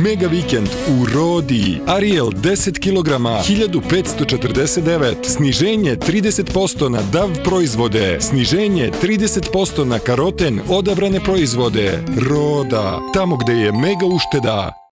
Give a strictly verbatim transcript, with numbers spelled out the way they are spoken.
Mega vikend u Rodi. Ariel deset kilograma, hiljadu petsto četrdeset devet. Sniženje trideset posto na D A V proizvode. Sniženje trideset posto na Karoten odabrane proizvode. Roda, tamo gde je mega ušteda.